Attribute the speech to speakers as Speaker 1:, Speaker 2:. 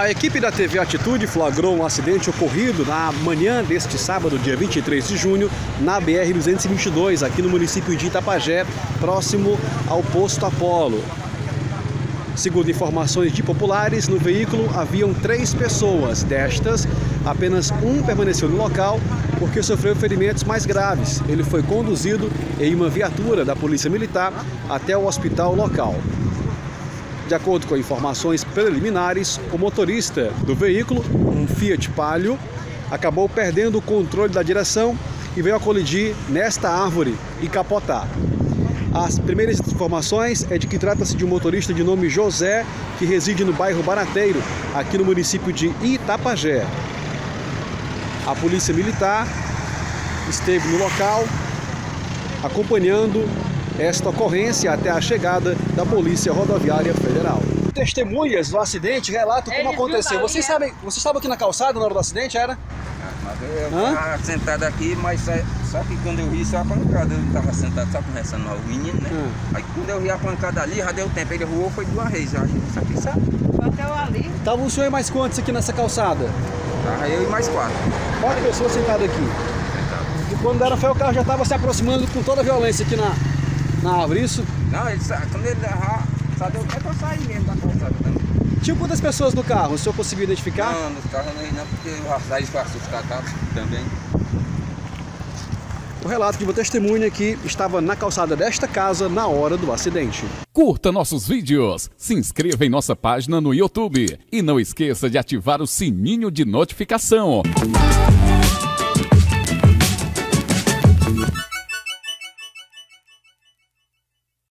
Speaker 1: A equipe da TV Atitude flagrou um acidente ocorrido na manhã deste sábado, dia 23 de junho, na BR-222, aqui no município de Itapajé, próximo ao posto Apolo. Segundo informações de populares, no veículo haviam 3 pessoas. Destas, apenas um permaneceu no local porque sofreu ferimentos mais graves. Ele foi conduzido em uma viatura da Polícia Militar até o hospital local. De acordo com informações preliminares, o motorista do veículo, um Fiat Palio, acabou perdendo o controle da direção e veio a colidir nesta árvore e capotar. As primeiras informações é de que trata-se de um motorista de nome José, que reside no bairro Barateiro, aqui no município de Itapajé. A Polícia Militar esteve no local, acompanhando esta ocorrência até a chegada da Polícia Rodoviária Federal. Testemunhas do acidente relatam como aconteceu. Você estava aqui na calçada na hora do acidente, era?
Speaker 2: Eu estava sentado aqui, mas só que quando eu vi só a pancada, eu estava sentado só conversando com o menino, né? Aí quando eu vi a pancada ali, já deu tempo, ele voou, foi de uma vez, eu acho que isso aqui sabe.
Speaker 3: Bateu ali.
Speaker 1: Tava o senhor e mais quantos aqui nessa calçada?
Speaker 2: Tava eu e mais 4.
Speaker 1: 4 pessoas sentadas aqui. E quando deram fé, o carro já estava se aproximando com toda a violência aqui na árvore, isso?
Speaker 2: Não, quando ele só deu tempo eu sair mesmo da calçada também.
Speaker 1: Tinha quantas pessoas no carro? O senhor conseguiu identificar?
Speaker 2: Não, nos carros não, porque eu saí para assustar também.
Speaker 1: O relato de uma testemunha que estava na calçada desta casa na hora do acidente.
Speaker 4: Curta nossos vídeos, se inscreva em nossa página no YouTube e não esqueça de ativar o sininho de notificação.